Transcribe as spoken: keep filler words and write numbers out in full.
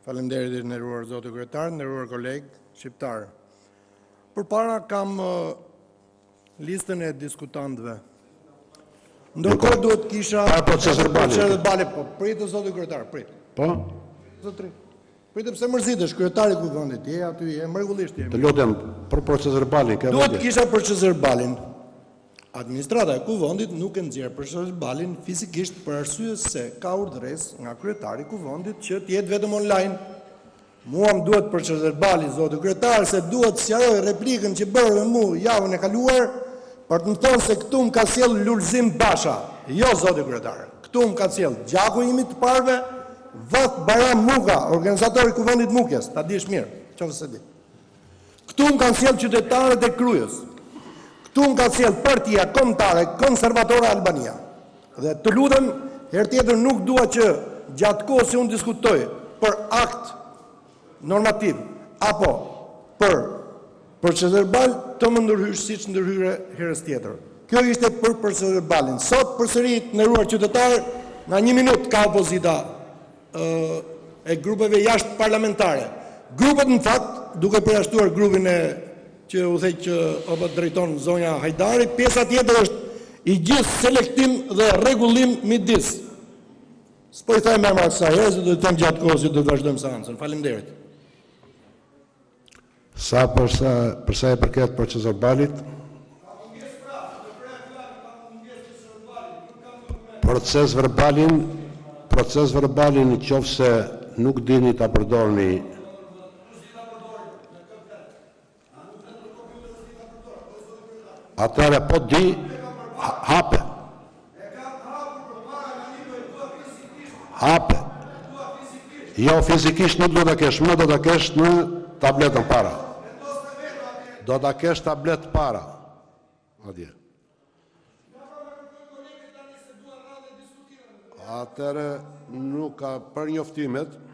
Faleminderit nderuar zoti kryetar, nderuar koleg shqiptar. Përpara kam uh, listën e diskutantëve. Ndërkohë duhet kisha Para proces verbali. proces verbali, po pritë zoti kryetar, prit. Po? Zotri. Pritë pse mërzitesh, kryetari i kuvendit, je aty, je mrekullisht je. Të lutem për proces verbalin, ke Duhet vëndje. kisha proces verbalin. Administrata e kuvendit nuk e nxjerr proces verbalin fizikisht për arsye se ka urdhëres nga kryetari i kuvendit që të jetë vetëm online. Mua më duhet proces verbali, zoti kryetar, se duhet të sqaroj replikën që bërë me mua javën e kaluar për të më thonë se këtu më ka sjell Lulzim Basha. Jo, zoti kryetar. Këtu më ka sjell gjaku imi të parve, Vat Baram Muga, organizatori i kuvendit Mukjes, ta dish mirë, qoftë se di. Këtu më kanë sjell qytetarët e Krujës. Këtu më ka sjell Partia Kombëtare Konservatore Albania. Dhe të lutem, herë tjetër nuk dua që gjatë kohës që unë diskutoj për akt normativ apo për proces verbal të më ndërhysh siç ndërhyre herës tjetër. Kjo ishte për proces verbalin. Sot përsëri nderuar qytetar, nga një minutë ka opozita ë, e grupeve jashtë parlamentare. Grupet në fakt, duke përjashtuar grupin e që u thej që apo drejton zonja Hajdari, pjesa tjetër është i gjithë selektim dhe rregullim midis. S'po i them emra kësaj herë, se do të them gjatë kohës që do të vazhdojmë seancën. Faleminderit. Sa përsa, përsa e përket proces verbalit? Proces verbalin, proces verbalin në qoftë se nuk dini ta përdorni atëre po di ha- hape. Hape. Jo fizikisht nuk do ta kesh, më do ta kesh në tabletën para. Do ta kesh tablet para. Atje. Atëre nuk ka për njoftimet.